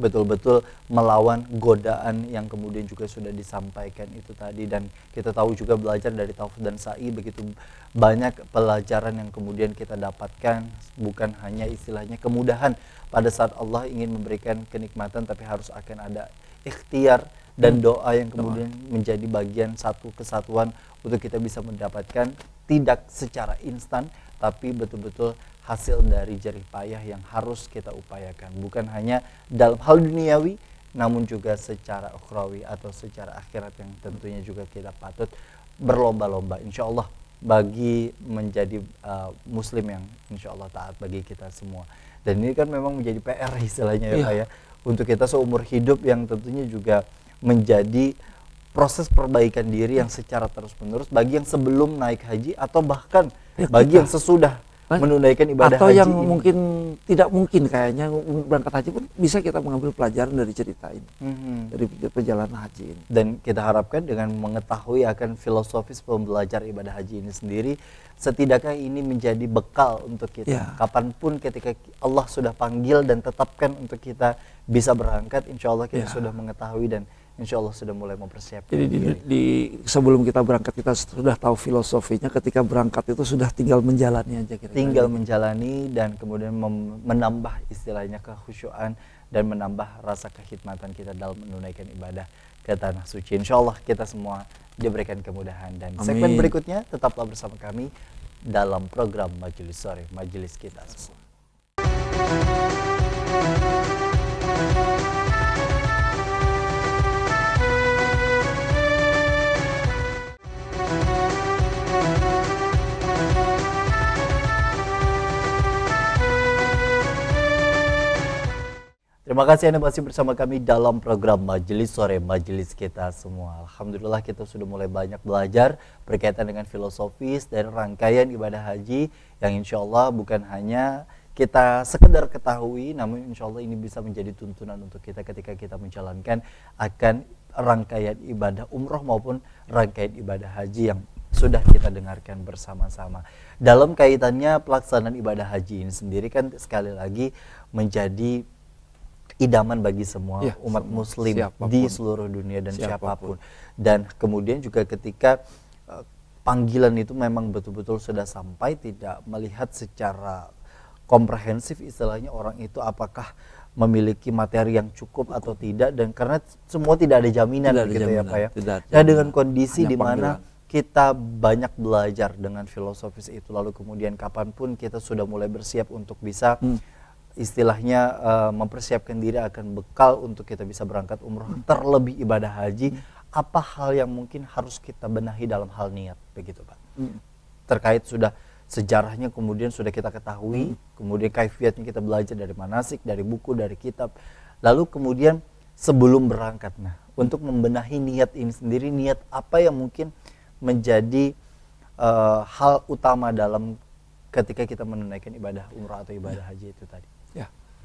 betul-betul melawan godaan yang kemudian juga sudah disampaikan itu tadi. Dan kita tahu juga belajar dari tawaf dan sa'i begitu banyak pelajaran yang kemudian kita dapatkan, bukan hanya istilahnya kemudahan pada saat Allah ingin memberikan kenikmatan, tapi harus akan ada ikhtiar dan doa yang kemudian menjadi bagian satu kesatuan untuk kita bisa mendapatkan tidak secara instan, tapi betul-betul hasil dari jerih payah yang harus kita upayakan, bukan hanya dalam hal duniawi namun juga secara ukhrawi atau secara akhirat yang tentunya juga kita patut berlomba-lomba insya Allah bagi menjadi uh, muslim yang insya Allah taat bagi kita semua. Dan ini kan memang menjadi P R istilahnya ya Pak ya, untuk kita seumur hidup yang tentunya juga menjadi proses perbaikan diri yang secara terus-menerus bagi yang sebelum naik haji atau bahkan ya, bagi yang sesudah menunaikan ibadah atau haji yang ini. Mungkin tidak mungkin kayaknya berangkat haji pun bisa kita mengambil pelajaran dari cerita ini, mm-hmm. dari perjalanan haji ini. Dan kita harapkan dengan mengetahui akan filosofis pembelajar ibadah haji ini sendiri, setidaknya ini menjadi bekal untuk kita ya. Kapanpun ketika Allah sudah panggil dan tetapkan untuk kita bisa berangkat, insya Allah kita ya. Sudah mengetahui dan insya Allah sudah mulai mempersiapkan. Jadi di, di, sebelum kita berangkat kita sudah tahu filosofinya, ketika berangkat itu sudah tinggal menjalani aja kira-kira. Tinggal menjalani dan kemudian mem- menambah istilahnya kekhusyuan dan menambah rasa kekhidmatan kita dalam menunaikan ibadah ke tanah suci. Insya Allah kita semua diberikan kemudahan. Dan Amin. Segmen berikutnya tetaplah bersama kami dalam program Majelis Sore, Majelis Kita Semua. Terima kasih Anda masih bersama kami dalam program Majelis Sore, Majelis Kita Semua. Alhamdulillah kita sudah mulai banyak belajar berkaitan dengan filosofis dan rangkaian ibadah haji yang insya Allah bukan hanya kita sekedar ketahui, namun insya Allah ini bisa menjadi tuntunan untuk kita ketika kita menjalankan akan rangkaian ibadah umroh maupun rangkaian ibadah haji yang sudah kita dengarkan bersama-sama. Dalam kaitannya pelaksanaan ibadah haji ini sendiri kan sekali lagi menjadi idaman bagi semua ya, umat semua, muslim siapapun, di seluruh dunia dan siapapun. siapapun. Dan kemudian juga ketika uh, panggilan itu memang betul-betul sudah sampai, tidak melihat secara komprehensif istilahnya orang itu apakah memiliki materi yang cukup atau tidak, dan karena semua tidak ada jaminan tidak gitu ada jaminan, ya Pak ya. Nah dengan kondisi di mana kita banyak belajar dengan filosofis itu, lalu kemudian kapanpun kita sudah mulai bersiap untuk bisa hmm. istilahnya uh, mempersiapkan diri akan bekal untuk kita bisa berangkat umroh, terlebih ibadah haji, apa hal yang mungkin harus kita benahi dalam hal niat begitu Pak? Hmm. Terkait sudah sejarahnya kemudian sudah kita ketahui, hmm. kemudian kaifiatnya kita belajar dari manasik, dari buku, dari kitab, lalu kemudian sebelum berangkat, nah untuk membenahi niat ini sendiri, niat apa yang mungkin menjadi uh, hal utama dalam ketika kita menunaikan ibadah umrah atau ibadah haji itu tadi? Ya,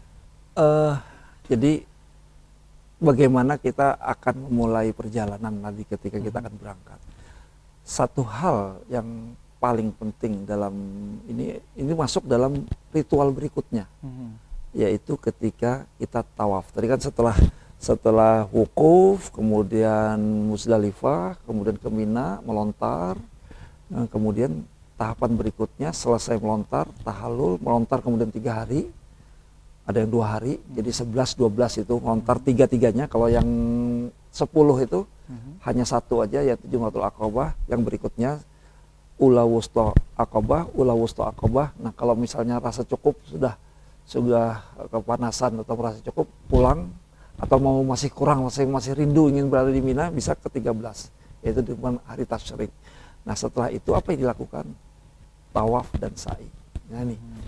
uh, jadi bagaimana kita akan memulai perjalanan nanti ketika kita akan berangkat. Satu hal yang paling penting dalam ini, ini masuk dalam ritual berikutnya, hmm. yaitu ketika kita tawaf. Tadi kan setelah setelah wukuf, kemudian Musdalifah, kemudian ke Mina, melontar, nah, kemudian tahapan berikutnya selesai melontar, tahallul, melontar kemudian tiga hari, ada yang dua hari, hmm. jadi sebelas, dua belas itu melontar tiga-tiganya. Kalau yang sepuluh itu hmm. hanya satu aja, yaitu Jumratul Aqabah. Yang berikutnya Ula Wusta Aqabah, Ula Wusta Aqabah. Nah kalau misalnya rasa cukup, sudah sudah kepanasan atau merasa cukup, pulang. Atau mau masih kurang, masih masih rindu ingin berada di Mina, bisa ke tiga belas, yaitu di hari tasyrik. Nah setelah itu apa yang dilakukan? Tawaf dan sa'i. Nah ini. Hmm.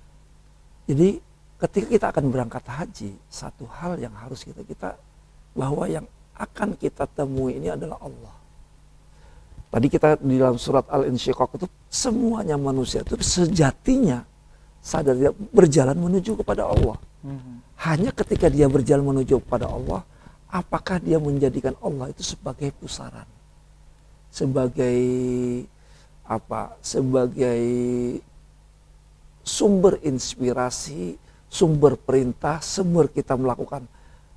Jadi ketika kita akan berangkat haji, satu hal yang harus kita kita bahwa yang akan kita temui ini adalah Allah. Tadi kita di dalam surat Al-Insyiqaq itu semuanya manusia itu sejatinya sadar dia berjalan menuju kepada Allah. Hmm. Hanya ketika dia berjalan menuju kepada Allah, apakah dia menjadikan Allah itu sebagai pusaran, sebagai apa? Sebagai sumber inspirasi, sumber perintah, sumber kita melakukan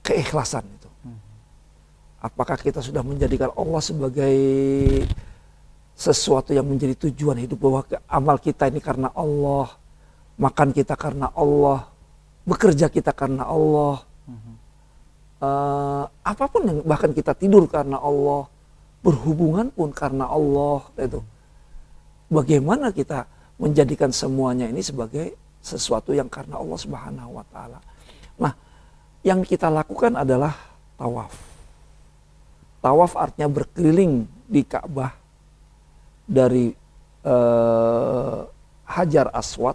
keikhlasan itu. Apakah kita sudah menjadikan Allah sebagai sesuatu yang menjadi tujuan hidup, bahwa amal kita ini karena Allah, makan kita karena Allah, bekerja kita karena Allah, uh, apapun yang bahkan kita tidur karena Allah, berhubungan pun karena Allah itu. Bagaimana kita menjadikan semuanya ini sebagai sesuatu yang karena Allah Subhanahu wa taala. Nah, yang kita lakukan adalah tawaf. Tawaf artinya berkeliling di Ka'bah dari uh, Hajar Aswad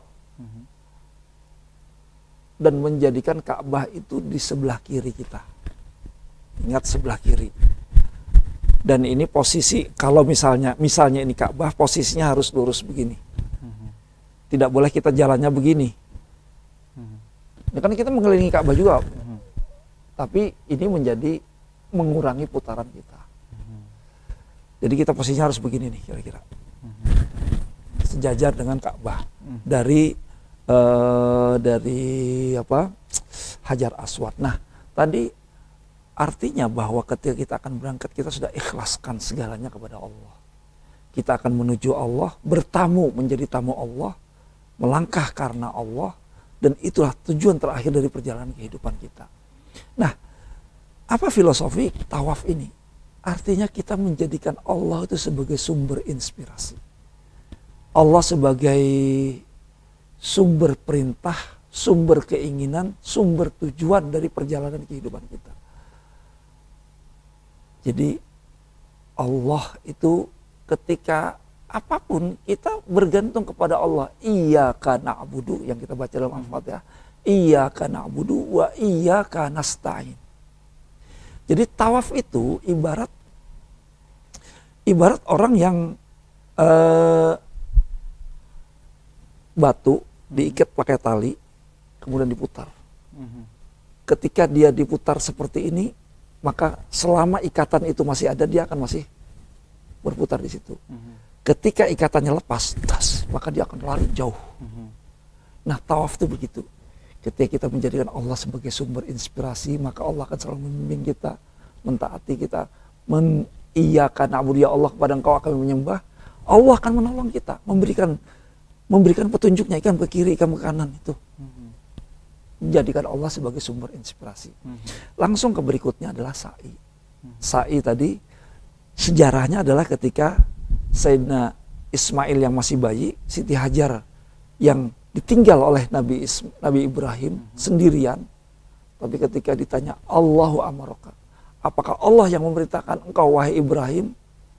dan menjadikan Ka'bah itu di sebelah kiri kita. Ingat, sebelah kiri. Dan ini posisi, kalau misalnya misalnya ini Ka'bah, posisinya harus lurus begini. Tidak boleh kita jalannya begini. Ya, kan kita mengelilingi Ka'bah juga. Tapi ini menjadi mengurangi putaran kita. Jadi kita posisinya harus begini nih kira-kira. Sejajar dengan Ka'bah. Dari uh, dari apa? Hajar Aswad. Nah, tadi artinya bahwa ketika kita akan berangkat, kita sudah ikhlaskan segalanya kepada Allah. Kita akan menuju Allah, bertamu menjadi tamu Allah, melangkah karena Allah, dan itulah tujuan terakhir dari perjalanan kehidupan kita. Nah, apa filosofi tawaf ini? Artinya kita menjadikan Allah itu sebagai sumber inspirasi. Allah sebagai sumber perintah, sumber keinginan, sumber tujuan dari perjalanan kehidupan kita. Jadi Allah itu ketika apapun kita bergantung kepada Allah. Iyyaka na'budu yang kita baca dalam Al-Fatihah. Iyyaka na'budu wa iyyaka nasta'in. Jadi tawaf itu ibarat ibarat orang yang uh, batu diikat pakai tali kemudian diputar. Mm-hmm. Ketika dia diputar seperti ini, maka selama ikatan itu masih ada, dia akan masih berputar di situ. Mm-hmm. Ketika ikatannya lepas, tas, maka dia akan lari jauh. Mm-hmm. Nah, tawaf itu begitu. Ketika kita menjadikan Allah sebagai sumber inspirasi, maka Allah akan selalu membimbing kita, mentaati kita. Men Iyyaka na'budu, ya Allah, kepada Engkau akan menyembah. Allah akan menolong kita, memberikan memberikan petunjuknya, ikan ke kiri, ikan ke kanan itu. Menjadikan Allah sebagai sumber inspirasi. Langsung ke berikutnya adalah sa'i. Sa'i tadi sejarahnya adalah ketika Sayyidina Ismail yang masih bayi, Siti Hajar yang ditinggal oleh Nabi, Is, Nabi Ibrahim mm-hmm. sendirian. Tapi ketika ditanya, Allahu amaraka, apakah Allah yang memerintahkan engkau wahai Ibrahim?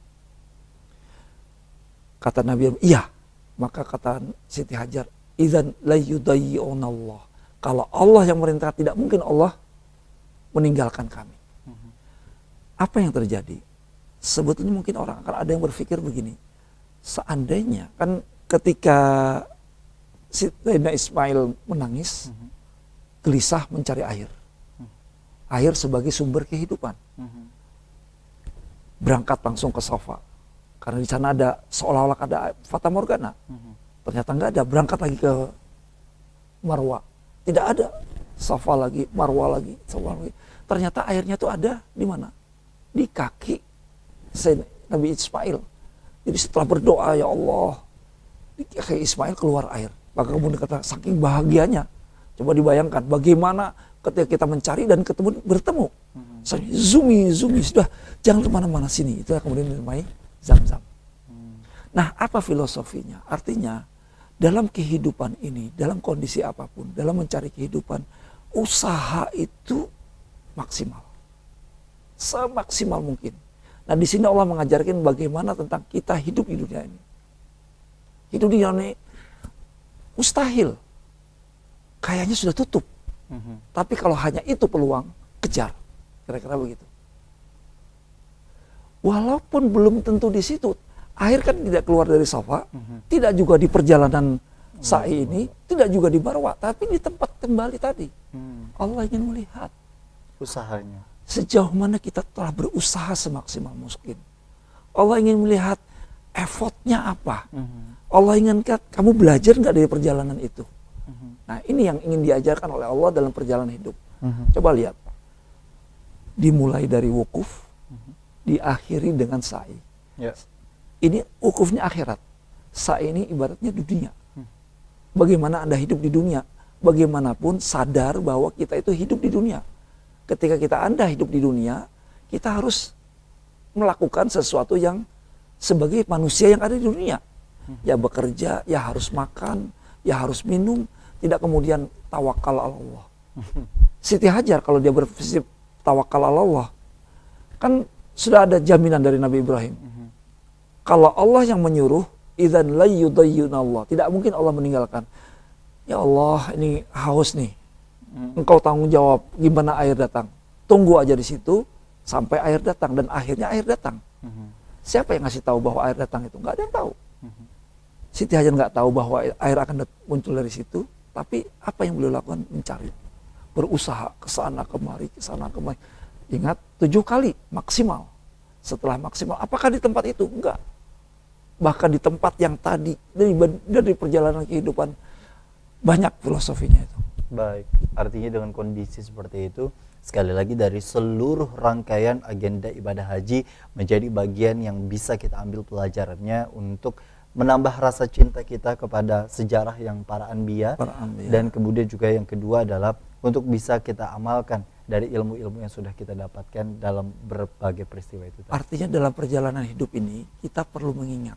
Kata Nabi Ibrahim, iya. Maka kata Siti Hajar, idzan la yudayyi'unallah. Kalau Allah yang memerintahkan, tidak mungkin Allah meninggalkan kami. Mm-hmm. Apa yang terjadi? Sebetulnya mungkin orang akan ada yang berpikir begini. Seandainya kan ketika Sayyidina Ismail menangis, mm-hmm. gelisah mencari air. Mm-hmm. Air sebagai sumber kehidupan. Mm-hmm. Berangkat langsung ke Safa. Karena di sana ada, seolah-olah ada fata morgana. Mm-hmm. Ternyata nggak ada. Berangkat lagi ke Marwa. Tidak ada. Safa lagi, Marwa lagi, Safa lagi. Ternyata airnya itu ada di mana? Di kaki Sayyidina Nabi Ismail. Jadi setelah berdoa, ya Allah, di kaki Ismail keluar air. Maka kemudian kata, saking bahagianya. Coba dibayangkan bagaimana ketika kita mencari dan ketemu, bertemu. Hmm. Saya zumi, zumi, sudah jangan kemana-mana sini. Itu kemudian dinamai Zam-Zam. Hmm. Nah, apa filosofinya? Artinya dalam kehidupan ini, dalam kondisi apapun, dalam mencari kehidupan, usaha itu maksimal. Semaksimal mungkin. Nah, di sini Allah mengajarkan bagaimana tentang kita hidup di dunia ini. Hidup di dunia ini mustahil. Kayaknya sudah tutup. Mm-hmm. Tapi kalau hanya itu peluang, kejar. Kira-kira begitu. Walaupun belum tentu di situ. Air kan tidak keluar dari Safa. Mm-hmm. Tidak juga di perjalanan sa'i ini. Tidak juga di Marwa. Tapi di tempat kembali tadi. Mm. Allah ingin melihat. Usahanya. Sejauh mana kita telah berusaha semaksimal mungkin. Allah ingin melihat effortnya apa. Mm-hmm. Allah inginkan kamu belajar nggak dari perjalanan itu. Mm-hmm. Nah, ini yang ingin diajarkan oleh Allah dalam perjalanan hidup. Mm-hmm. Coba lihat. dimulai dari wukuf, Mhm. diakhiri dengan sa'i. Ya. Ini wukufnya akhirat, sa'i ini ibaratnya dunia. Hmm. Bagaimana Anda hidup di dunia? Bagaimanapun sadar bahwa kita itu hidup di dunia. Ketika kita Anda hidup di dunia, kita harus melakukan sesuatu yang sebagai manusia yang ada di dunia. Hmm. Ya bekerja, ya harus makan, ya harus minum, tidak kemudian tawakal Allah. Siti Hajar kalau dia berprinsip tawakal Allah, kan sudah ada jaminan dari Nabi Ibrahim. Hmm. Kalau Allah yang menyuruh, idzan la yudayyunallah, tidak mungkin Allah meninggalkan. Ya Allah, ini haus nih. Hmm. Engkau tanggung jawab gimana air datang. Tunggu aja di situ sampai air datang, dan akhirnya air datang. Hmm. Siapa yang ngasih tahu bahwa air datang itu? Nggak ada yang tahu. Hmm. Siti Hajar nggak tahu bahwa air akan muncul dari situ, tapi apa yang beliau lakukan? Mencari, berusaha ke sana kemari, ke sana kemari. Ingat, tujuh kali maksimal. Setelah maksimal, apakah di tempat itu? Enggak. Bahkan di tempat yang tadi, dari, dari perjalanan kehidupan, banyak filosofinya itu. Baik, artinya dengan kondisi seperti itu, sekali lagi dari seluruh rangkaian agenda ibadah haji menjadi bagian yang bisa kita ambil pelajarannya untuk menambah rasa cinta kita kepada sejarah yang para anbiya, para anbiya. Dan kemudian juga yang kedua adalah untuk bisa kita amalkan dari ilmu-ilmu yang sudah kita dapatkan dalam berbagai peristiwa itu. Artinya dalam perjalanan hidup ini kita perlu mengingat,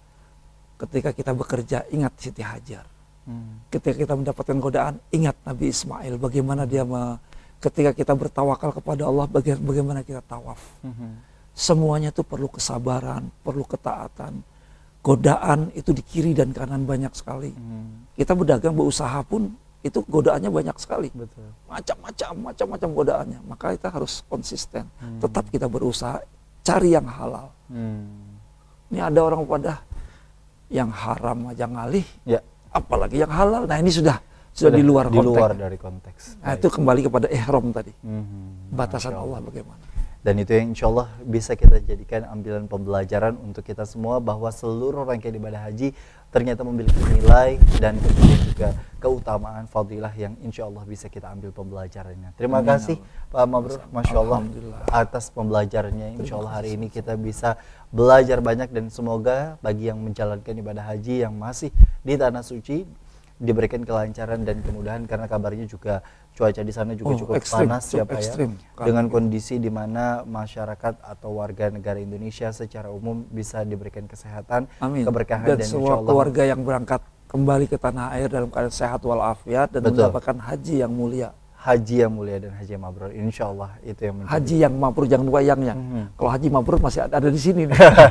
ketika kita bekerja ingat Siti Hajar. Hmm. Ketika kita mendapatkan godaan, ingat Nabi Ismail, bagaimana dia me, ketika kita bertawakal kepada Allah, bagaimana, bagaimana kita tawaf. Hmm. Semuanya itu perlu kesabaran, perlu ketaatan. Godaan itu di kiri dan kanan banyak sekali. Hmm. Kita berdagang, berusaha pun itu godaannya banyak sekali. Betul. Macam-macam, macam-macam godaannya. Maka kita harus konsisten. Hmm. Tetap kita berusaha, cari yang halal. Hmm. Ini ada orang pada yang haram aja ngalih. Ya. Apalagi yang halal. Nah ini sudah sudah, sudah di luar di konteks. luar dari konteks. Nah itu kembali kepada ihram tadi. Hmm, batasan Allah. Allah bagaimana. Dan itu yang insya Allah bisa kita jadikan ambilan pembelajaran untuk kita semua, bahwa seluruh rangkaian ibadah haji ternyata memiliki nilai dan kemudian juga keutamaan fadilah yang insya Allah bisa kita ambil pembelajarannya. Terima Amin. kasih Pak Mabrur, Masya Allah atas pembelajarannya. Insya Allah hari ini kita bisa belajar banyak, dan semoga bagi yang menjalankan ibadah haji yang masih di Tanah Suci diberikan kelancaran dan kemudahan, karena kabarnya juga cuaca di sana juga oh, cukup ekstrim, panas ya Pak ya, dengan kondisi di mana masyarakat atau warga negara Indonesia secara umum bisa diberikan kesehatan, Amin. keberkahan, dan, dan semua Allah, keluarga yang berangkat kembali ke tanah air dalam keadaan sehat walafiat dan Betul. mendapatkan haji yang mulia. Haji yang mulia dan haji yang mabrur, insya Allah itu yang menjadi. Haji yang mabrur, jangan bayangnya. Mm-hmm. Kalau haji mabrur masih ada, ada di sini.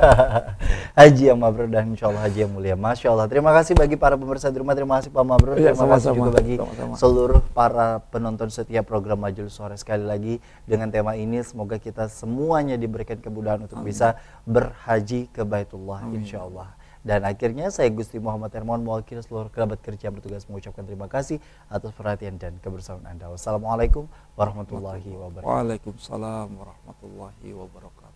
Haji yang mabrur dan insya Allah haji yang mulia. Masya Allah. Terima kasih bagi para pemirsa di rumah. Terima kasih Pak Mabrur. Ya, terima sama-sama. kasih juga bagi sama-sama. seluruh para penonton setiap program Majelis Sore. Sekali lagi dengan tema ini, semoga kita semuanya diberikan kemudahan untuk Amin. bisa berhaji ke Baitullah, insya Allah. Dan akhirnya saya Gusti Muhammad Hermawan mewakili seluruh kerabat kerja yang bertugas mengucapkan terima kasih atas perhatian dan kebersamaan Anda. Wassalamualaikum warahmatullahi wabarakatuh. Waalaikumsalam warahmatullahi wabarakatuh.